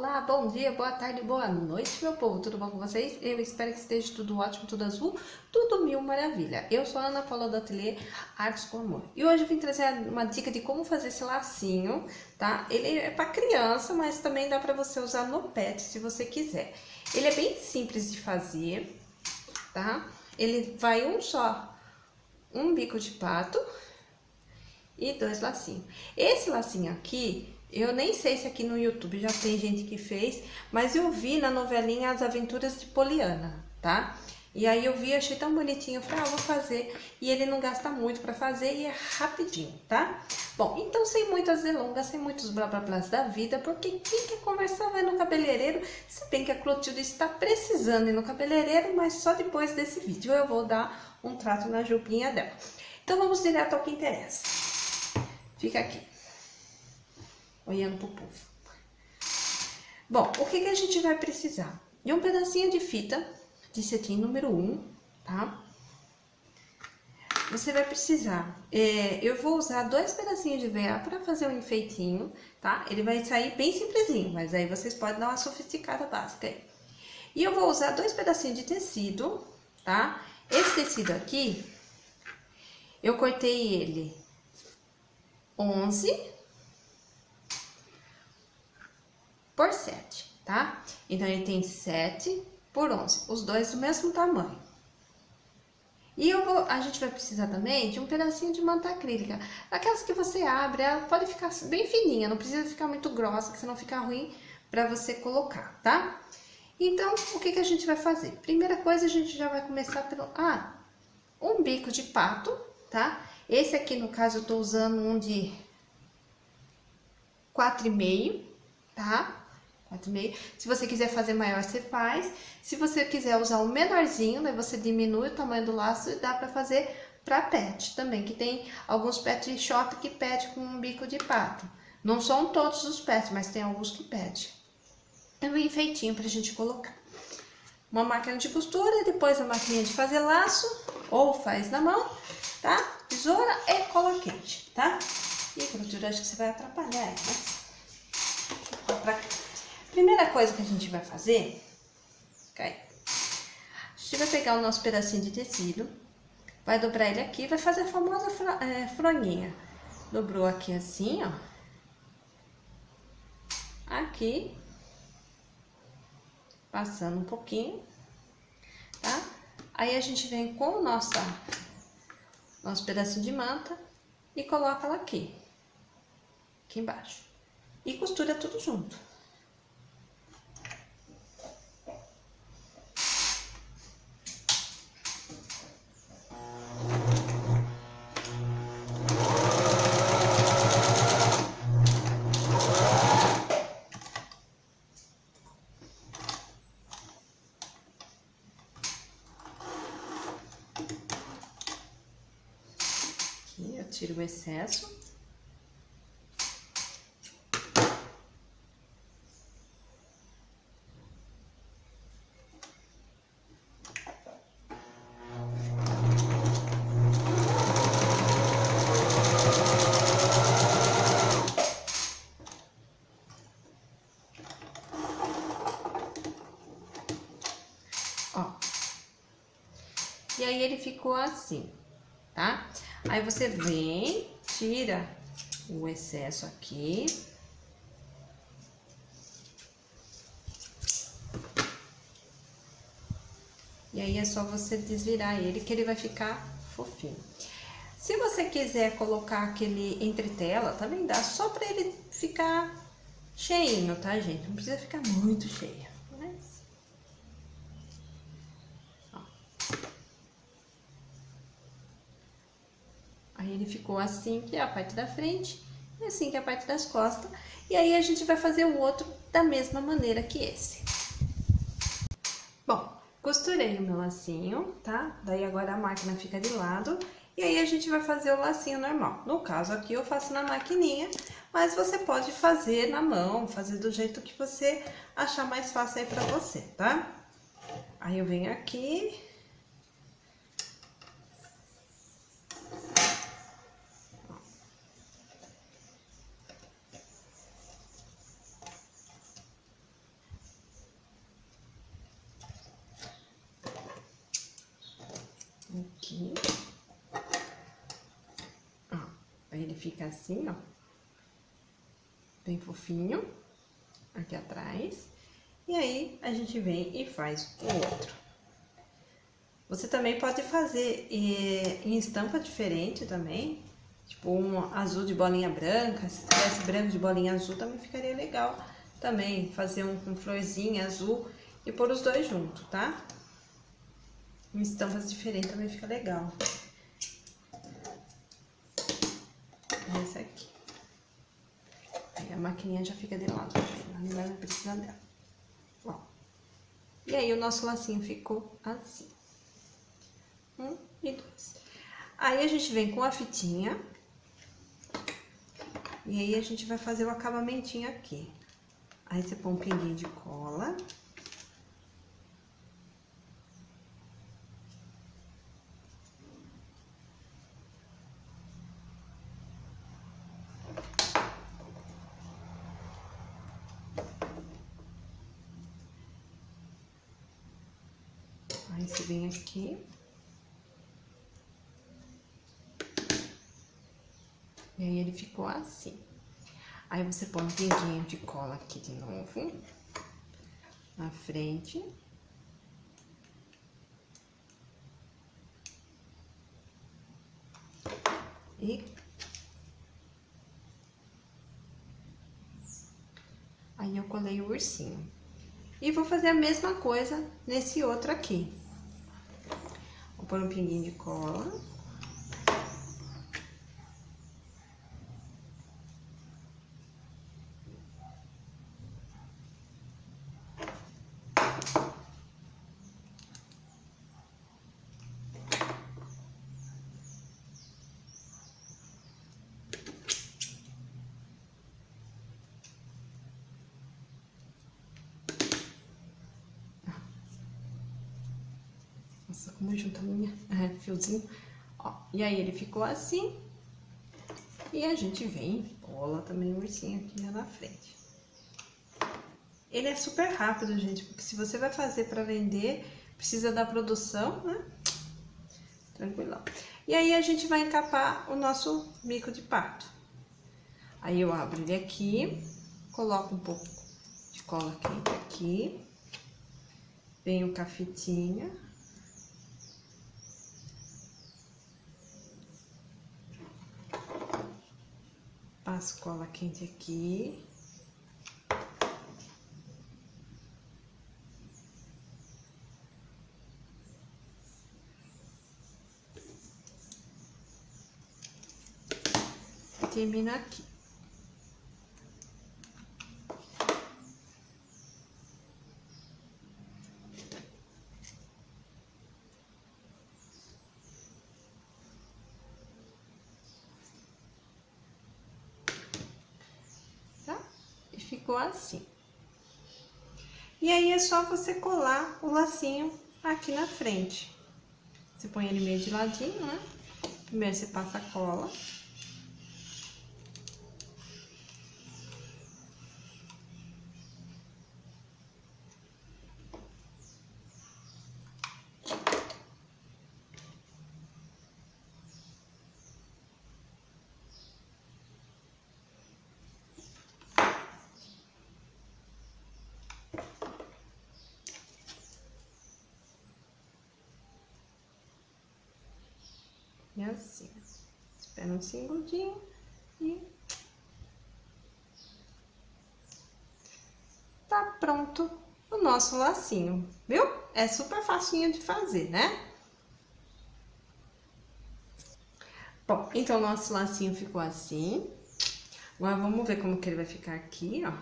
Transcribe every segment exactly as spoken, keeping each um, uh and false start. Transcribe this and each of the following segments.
Olá, bom dia, boa tarde, boa noite, meu povo, tudo bom com vocês? Eu espero que esteja tudo ótimo, tudo azul, tudo mil maravilha. Eu sou a Ana Paula do Ateliê Artes com Amor e hoje eu vim trazer uma dica de como fazer esse lacinho, tá? Ele é para criança, mas também dá para você usar no pet se você quiser. Ele é bem simples de fazer, tá? Ele vai um só, um bico de pato e dois lacinhos. Esse lacinho aqui, eu nem sei se aqui no YouTube já tem gente que fez, mas eu vi na novelinha As Aventuras de Poliana, tá? E aí eu vi, achei tão bonitinho, eu falei, ah, vou fazer. E ele não gasta muito pra fazer e é rapidinho, tá? Bom, então sem muitas delongas, sem muitos blá blá blás da vida, porque quem quer conversar vai no cabeleireiro, se bem que a Clotilde está precisando ir no cabeleireiro, mas só depois desse vídeo eu vou dar um trato na jupinha dela. Então vamos direto ao que interessa. Fica aqui, olhando pro povo. Bom, o que que a gente vai precisar? De um pedacinho de fita de cetim número um, tá? Você vai precisar, é, eu vou usar dois pedacinhos de V A para fazer um enfeitinho, tá? Ele vai sair bem simplesinho, mas aí vocês podem dar uma sofisticada básica aí. E eu vou usar dois pedacinhos de tecido, tá? Esse tecido aqui, eu cortei ele onze por sete, tá? Então, ele tem sete por onze, os dois do mesmo tamanho. E eu vou, a gente vai precisar também de um pedacinho de manta acrílica. Aquelas que você abre, ela pode ficar bem fininha, não precisa ficar muito grossa, que senão fica ruim pra você colocar, tá? Então, o que que a gente vai fazer? Primeira coisa, a gente já vai começar pelo... Ah, um bico de pato, tá? Esse aqui, no caso, eu tô usando um de quatro e meio, tá? quatro e meio. Se você quiser fazer maior, você faz. Se você quiser usar o menorzinho, né, você diminui o tamanho do laço e dá pra fazer pra pet também, que tem alguns pet shop que pede com um bico de pato. Não são todos os pets, mas tem alguns que pedem. É um enfeitinho pra gente colocar. Uma máquina de costura e depois a máquina de fazer laço, ou faz na mão, tá? Tesoura e cola quente, tá? E Clotilde, acho que você vai atrapalhar, né? Pra cá. Primeira coisa que a gente vai fazer, okay, a gente vai pegar o nosso pedacinho de tecido, vai dobrar ele aqui, vai fazer a famosa é, fronhinha. Dobrou aqui assim, ó. Aqui, passando um pouquinho, tá? Aí a gente vem com o nosso, nosso pedacinho de manta e coloca ela aqui, aqui embaixo. E costura tudo junto. Aqui eu tiro o excesso. Ó, e aí ele ficou assim, tá? Aí você vem, tira o excesso aqui. E aí é só você desvirar ele que ele vai ficar fofinho. Se você quiser colocar aquele entretela, também dá, só pra ele ficar cheinho, tá, gente? Não precisa ficar muito cheio. Aí ele ficou assim, que é a parte da frente, e assim que é a parte das costas. E aí a gente vai fazer o outro da mesma maneira que esse. Bom, costurei o meu lacinho, tá? Daí agora a máquina fica de lado. E aí a gente vai fazer o lacinho normal. No caso aqui eu faço na maquininha, mas você pode fazer na mão, fazer do jeito que você achar mais fácil aí pra você, tá? Aí eu venho aqui... Aí ele fica assim, ó. Bem fofinho. Aqui atrás. E aí, a gente vem e faz o outro. Você também pode fazer em estampa diferente também. Tipo, um azul de bolinha branca. Se tivesse branco de bolinha azul, também ficaria legal. Também fazer um com florzinha azul e pôr os dois juntos, tá? Em estampas diferentes também fica legal. Esse aqui. Aí a maquininha já fica de lado, não vai precisar dela. Ó. E aí o nosso lacinho ficou assim. Um e dois. Aí a gente vem com a fitinha. E aí a gente vai fazer o acabamentinho aqui. Aí você põe um pinguinho de cola. Aí você vem aqui. E aí ele ficou assim. Aí você põe um pinguinho de cola aqui de novo. Na frente. E... aí eu colei o ursinho. E vou fazer a mesma coisa nesse outro aqui. Vou pôr um pinguinho de cola. Nossa, como junta a minha é, fiozinho. Ó, e aí ele ficou assim. E a gente vem e cola também o ursinho aqui já na frente. Ele é super rápido, gente, porque se você vai fazer pra vender, precisa da produção, né? Tranquilão. E aí a gente vai encapar o nosso bico de pato. Aí eu abro ele aqui, coloco um pouco de cola quente aqui. Venho com a fitinha. Passo cola quente aqui. Termino aqui. Tá? E ficou assim. E aí é só você colar o lacinho aqui na frente. Você põe ele meio de ladinho, né? Primeiro você passa a cola. E assim, espera um segundinho e tá pronto o nosso lacinho, viu? É super facinho de fazer, né? Bom, então o nosso lacinho ficou assim. Agora vamos ver como que ele vai ficar aqui, ó.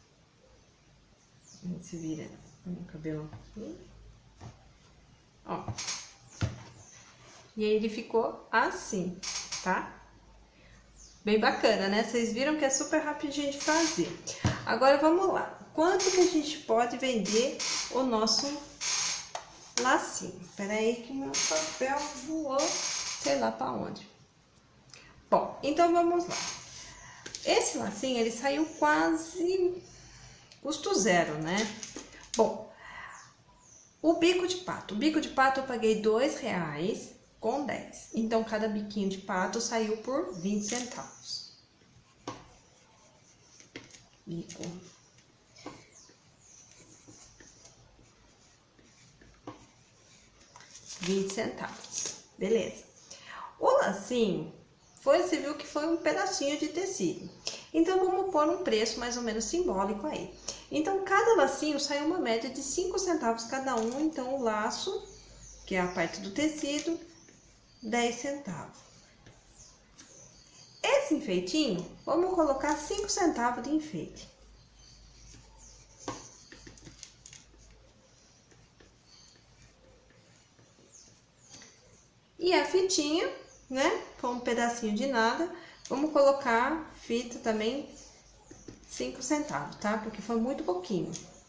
A gente se vira no cabelo aqui. Ó. E aí ele ficou assim, tá? Bem bacana, né? Vocês viram que é super rapidinho de fazer. Agora vamos lá. Quanto que a gente pode vender o nosso lacinho? Pera aí que meu papel voou, sei lá pra onde. Bom, então vamos lá. Esse lacinho, ele saiu quase custo zero, né? Bom, o bico de pato. O bico de pato eu paguei dois reais. com dez. Então, cada biquinho de pato saiu por vinte centavos. Bico. vinte centavos. Beleza. O lacinho, foi, você viu que foi um pedacinho de tecido. Então, vamos pôr um preço mais ou menos simbólico aí. Então, cada lacinho saiu uma média de cinco centavos cada um. Então, o laço, que é a parte do tecido, dez centavos. Esse enfeitinho, vamos colocar cinco centavos de enfeite. E a fitinha, né, com um pedacinho de nada, vamos colocar fita também cinco centavos, tá? Porque foi muito pouquinho.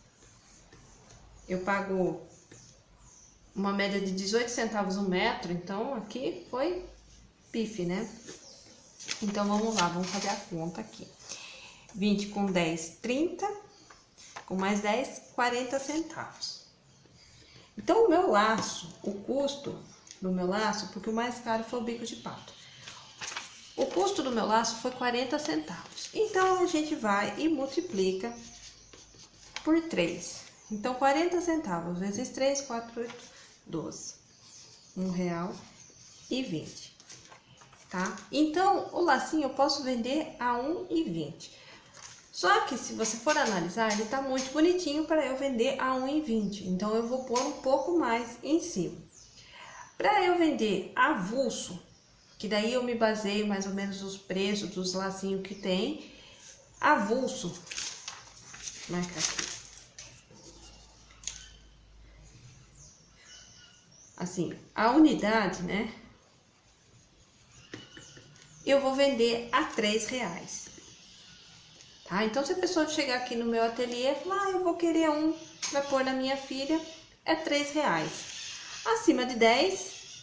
Eu pago uma média de dezoito centavos um metro, então aqui foi pife, né? Então, vamos lá, vamos fazer a conta aqui. vinte com dez, trinta, com mais dez, quarenta centavos. Então, o meu laço, o custo do meu laço, porque o mais caro foi o bico de pato. O custo do meu laço foi quarenta centavos. Então, a gente vai e multiplica por três. Então, quarenta centavos vezes três, quatro, oito, doze. Um real e vinte. Tá? Então, o lacinho eu posso vender a um e vinte. Só que se você for analisar, ele tá muito bonitinho para eu vender a um e vinte. Então, eu vou pôr um pouco mais em cima. Para eu vender avulso, que daí eu me baseio mais ou menos os preços dos lacinhos que tem, avulso, marca aqui. Assim, a unidade, né? Eu vou vender a três reais. Tá? Então, se a pessoa chegar aqui no meu ateliê e falar, ah, eu vou querer um para pôr na minha filha, é três reais. Acima de dez,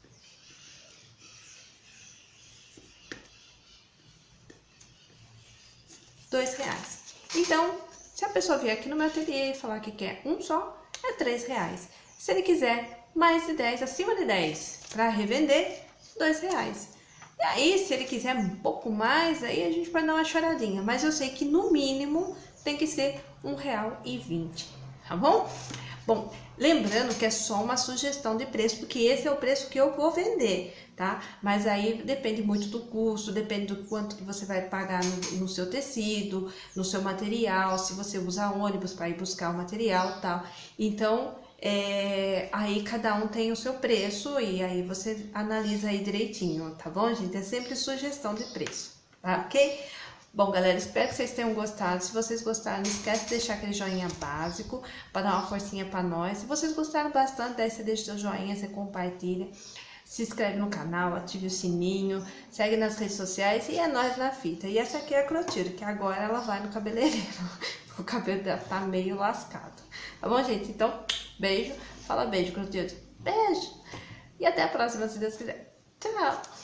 dois reais. Então, se a pessoa vier aqui no meu ateliê e falar que quer um só, é três reais. Se ele quiser mais de dez, acima de dez, para revender, dois reais. E aí, se ele quiser um pouco mais, aí a gente vai dar uma choradinha. Mas eu sei que no mínimo tem que ser um real e vinte, tá bom? Bom, lembrando que é só uma sugestão de preço, porque esse é o preço que eu vou vender, tá? Mas aí depende muito do custo, depende do quanto que você vai pagar no, no seu tecido, no seu material, se você usa ônibus para ir buscar o material e tal. Então, é, aí cada um tem o seu preço e aí você analisa aí direitinho, tá bom, gente? É sempre sugestão de preço, tá? Ok? Bom, galera, espero que vocês tenham gostado. Se vocês gostaram, não esquece de deixar aquele joinha básico para dar uma forcinha para nós. Se vocês gostaram bastante, daí você deixa seu joinha, você compartilha, se inscreve no canal, ative o sininho, segue nas redes sociais e é nóis na fita. E essa aqui é a Clotilde, que agora ela vai no cabeleireiro. O cabelo dela tá meio lascado. Tá bom, gente? Então, beijo. Fala beijo, Clotilde. Beijo. E até a próxima, se Deus quiser. Tchau.